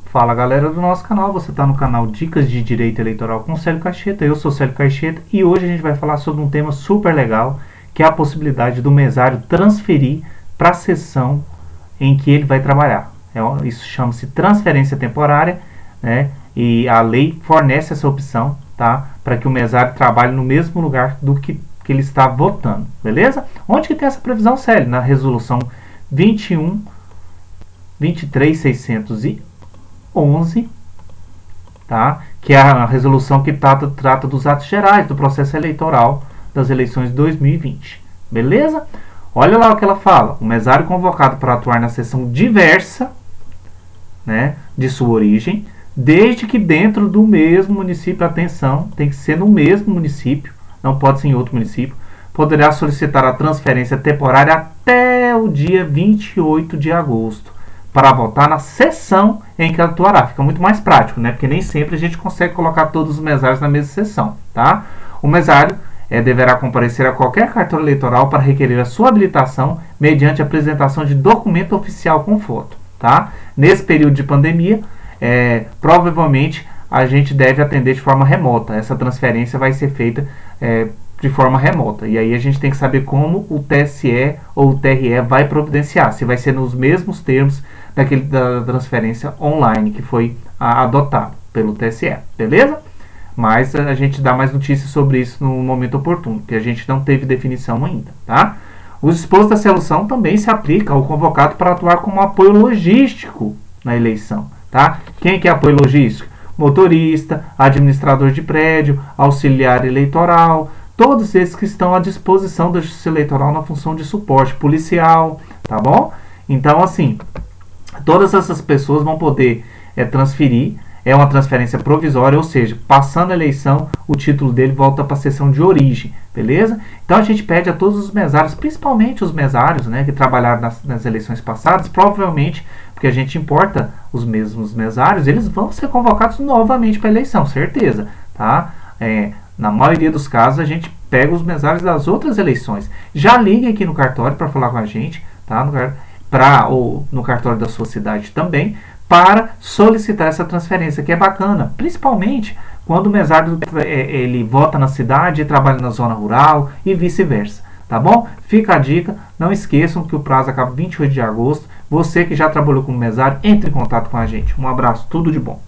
Fala galera do nosso canal, você está no canal Dicas de Direito Eleitoral com Célio Caixeta. Eu sou Célio Caixeta e hoje a gente vai falar sobre um tema super legal, que é a possibilidade do mesário transferir para a sessão em que ele vai trabalhar. Isso chama-se transferência temporária, né? E a lei fornece essa opção, tá? Para que o mesário trabalhe no mesmo lugar do que ele está votando, beleza? Onde que tem essa previsão, Célio? Na resolução 23.611, tá? Que é a resolução que trata dos atos gerais do processo eleitoral das eleições de 2020, beleza? Olha lá o que ela fala: o mesário convocado para atuar na sessão diversa, né, de sua origem, desde que dentro do mesmo município, atenção, tem que ser no mesmo município, não pode ser em outro município, poderá solicitar a transferência temporária até o dia 28 de agosto, para votar na sessão em que atuará. Fica muito mais prático, né? Porque nem sempre a gente consegue colocar todos os mesários na mesma sessão, tá? O mesário deverá comparecer a qualquer cartório eleitoral para requerer a sua habilitação mediante a apresentação de documento oficial com foto, tá? Nesse período de pandemia, provavelmente a gente deve atender de forma remota. Essa transferência vai ser feita de forma remota. E aí a gente tem que saber como o TSE ou o TRE vai providenciar. Se vai ser nos mesmos termos da transferência online que foi adotado pelo TSE, beleza? Mas a gente dá mais notícias sobre isso no momento oportuno, que a gente não teve definição ainda, tá? O disposto da resolução também se aplica ao convocado para atuar como apoio logístico na eleição, tá? Quem que é apoio logístico? Motorista, administrador de prédio, auxiliar eleitoral, todos esses que estão à disposição da Justiça Eleitoral na função de suporte policial, tá bom? Então, assim, todas essas pessoas vão poder transferir. É uma transferência provisória, ou seja, passando a eleição, o título dele volta para a sessão de origem, beleza? Então a gente pede a todos os mesários, principalmente os mesários, né, que trabalharam nas eleições passadas, provavelmente, porque a gente importa os mesmos mesários, eles vão ser convocados novamente para a eleição, certeza, tá? Na maioria dos casos a gente pega os mesários das outras eleições. Já liguem aqui no cartório para falar com a gente, tá? Ou no cartório da sua cidade também, para solicitar essa transferência, que é bacana, principalmente quando o mesário ele vota na cidade e trabalha na zona rural e vice-versa, tá bom? Fica a dica, não esqueçam que o prazo acaba 28 de agosto. Você que já trabalhou como mesário, entre em contato com a gente. Um abraço, tudo de bom.